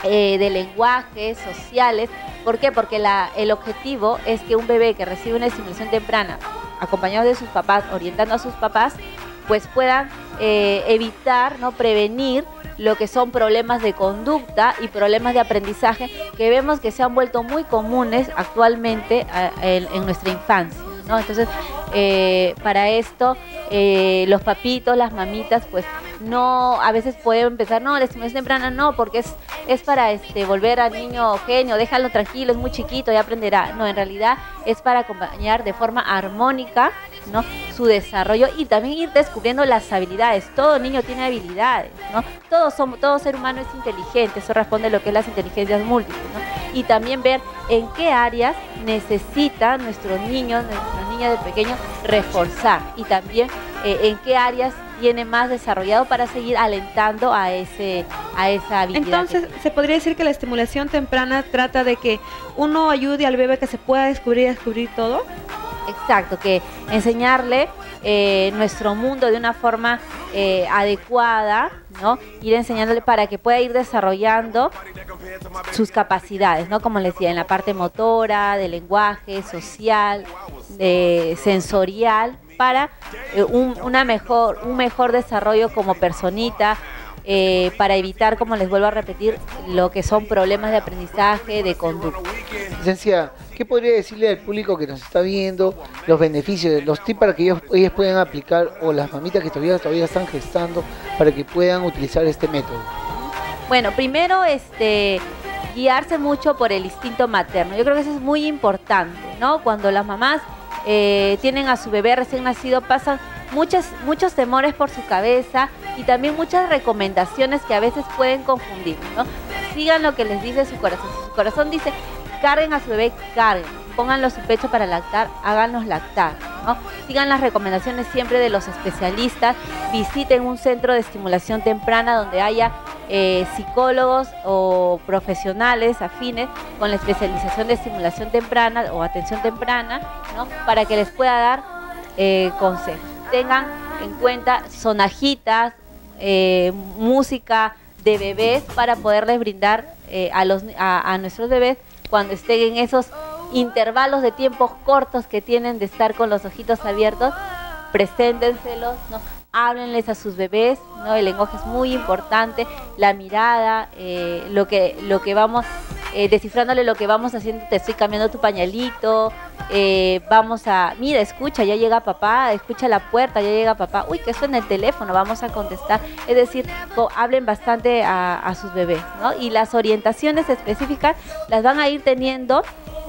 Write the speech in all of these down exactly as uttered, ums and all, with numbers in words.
eh, de lenguaje, sociales. ¿Por qué? Porque la, el objetivo es que un bebé que recibe una estimulación temprana, acompañado de sus papás, orientando a sus papás, pues puedan eh, evitar, ¿no? prevenir lo que son problemas de conducta y problemas de aprendizaje que vemos que se han vuelto muy comunes actualmente a, en, en nuestra infancia, ¿no? Entonces, eh, para esto, eh, los papitos, las mamitas, pues no, a veces pueden pensar, no, la estimulación temprana no, porque es, es para este, volver al niño genio, déjalo tranquilo, es muy chiquito, ya aprenderá. No, en realidad es para acompañar de forma armónica, ¿no? su desarrollo y también ir descubriendo las habilidades. Todo niño tiene habilidades, ¿no? Todos somos, todo ser humano es inteligente, eso responde a lo que es las inteligencias múltiples, ¿no? Y también ver en qué áreas necesita nuestros niños, nuestros niños de pequeños reforzar y también eh, en qué áreas tiene más desarrollado para seguir alentando a ese a esa habilidad. Entonces, ¿se podría decir que la estimulación temprana trata de que uno ayude al bebé a que se pueda descubrir y descubrir todo? Exacto, que enseñarle eh, nuestro mundo de una forma eh, adecuada, ¿no? Ir enseñándole para que pueda ir desarrollando sus capacidades, ¿no? Como les decía, en la parte motora, de lenguaje, social, de sensorial, para eh, un, una mejor, un mejor desarrollo como personita, eh, para evitar, como les vuelvo a repetir, lo que son problemas de aprendizaje, de conducta. Licencia, ¿qué podría decirle al público que nos está viendo los beneficios, los tips para que ellos, ellas puedan aplicar, o las mamitas que todavía, todavía están gestando, para que puedan utilizar este método? Bueno, primero, este, guiarse mucho por el instinto materno. Yo creo que eso es muy importante, ¿no? Cuando las mamás eh, tienen a su bebé recién nacido, pasan muchos, muchos temores por su cabeza y también muchas recomendaciones que a veces pueden confundir, ¿no? Sigan lo que les dice su corazón. Si su corazón dice, carguen a su bebé, carguen, pónganlo a su pecho para lactar, háganlos lactar, ¿no? Sigan las recomendaciones siempre de los especialistas, visiten un centro de estimulación temprana donde haya eh, psicólogos o profesionales afines con la especialización de estimulación temprana o atención temprana, ¿no? Para que les pueda dar eh, consejos. Tengan en cuenta sonajitas, eh, música de bebés para poderles brindar eh, a, los, a, a nuestros bebés cuando estén en esos intervalos de tiempos cortos que tienen de estar con los ojitos abiertos. Preséntenselos, ¿no? Háblenles a sus bebés, ¿no? El lenguaje es muy importante, la mirada, eh, lo que lo que vamos eh, descifrándole lo que vamos haciendo. Te estoy cambiando tu pañalito, eh, vamos a, mira, escucha, ya llega papá, escucha la puerta, ya llega papá, uy, que suena el teléfono, vamos a contestar. Es decir, hablen bastante a, a sus bebés, ¿no? Y las orientaciones específicas las van a ir teniendo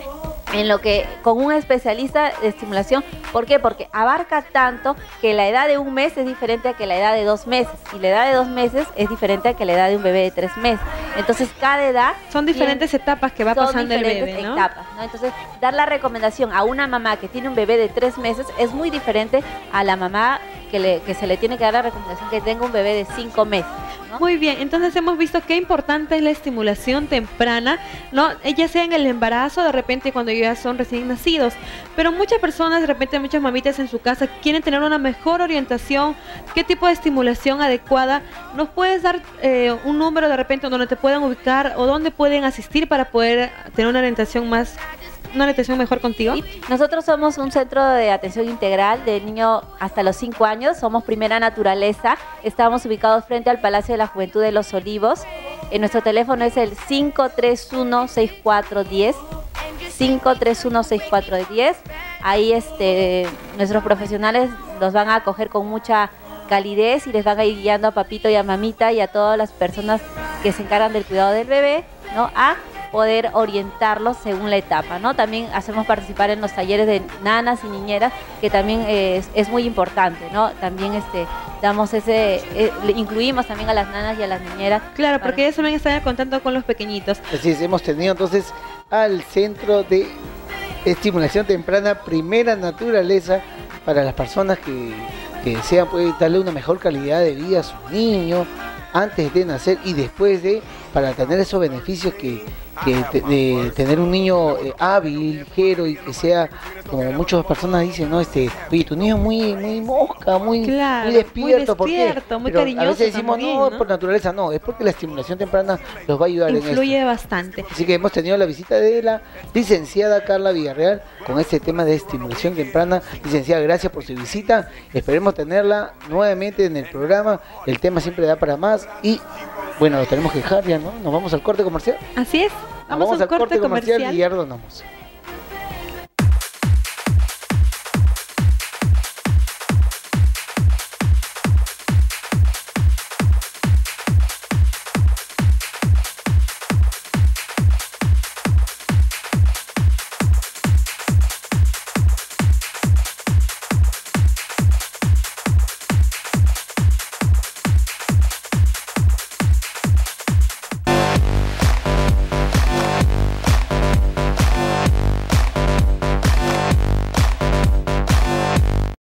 en lo que con un especialista de estimulación. ¿Por qué? Porque abarca tanto que la edad de un mes es diferente a que la edad de dos meses y la edad de dos meses es diferente a que la edad de un bebé de tres meses. Entonces cada edad son diferentes tiene, etapas que va pasando el bebé, ¿no? Etapas, ¿no? Entonces dar la recomendación a una mamá que tiene un bebé de tres meses es muy diferente a la mamá que, le, que se le tiene que dar la recomendación que tenga un bebé de cinco meses, ¿no? Muy bien, entonces hemos visto qué importante es la estimulación temprana, ¿no? Ya sea en el embarazo, de repente cuando ya son recién nacidos, pero muchas personas, de repente muchas mamitas en su casa quieren tener una mejor orientación. ¿Qué tipo de estimulación adecuada? ¿Nos puedes dar eh, un número de repente donde te puedan ubicar o dónde pueden asistir para poder tener una orientación más, una orientación mejor contigo? Sí. Nosotros somos un centro de atención integral del niño hasta los cinco años, somos Primera Naturaleza, estamos ubicados frente al Palacio de la Juventud de Los Olivos. En nuestro teléfono es el cinco tres uno, seis cuatro uno cero, cinco tres uno, seis cuatro uno cero. Ahí este, nuestros profesionales los van a acoger con mucha calidez y les van a ir guiando a papito y a mamita y a todas las personas que se encargan del cuidado del bebé, ¿no? A poder orientarlos según la etapa, ¿no? También hacemos participar en los talleres de nanas y niñeras, que también es, es muy importante, ¿no? También este damos ese, eh, incluimos también a las nanas y a las niñeras. Claro, porque ellos también están en contacto con los pequeñitos. Así es, hemos tenido entonces al Centro de Estimulación Temprana Primera Naturaleza para las personas que, que desean, pues, darle una mejor calidad de vida a sus niños antes de nacer y después de para tener esos beneficios que, que te- de tener un niño eh, hábil, ligero y que sea, como muchas personas dicen, ¿no? Este, oye, tu niño es muy, muy mosca, muy, Claro, muy despierto, muy ¿por qué? despierto, muy Pero a cariñoso veces decimos, también, no, ¿no? por naturaleza, no, es porque la estimulación temprana los va a ayudar en Influye esto. bastante. Así que hemos tenido la visita de la licenciada Carla Villarreal con este tema de estimulación temprana. Licenciada, gracias por su visita. Esperemos tenerla nuevamente en el programa. El tema siempre da para más. Y bueno, lo tenemos que dejar ya, ¿no? Nos vamos al corte comercial. Así es. Nos Vamos, a un al corte, comercial. y ya retornamos.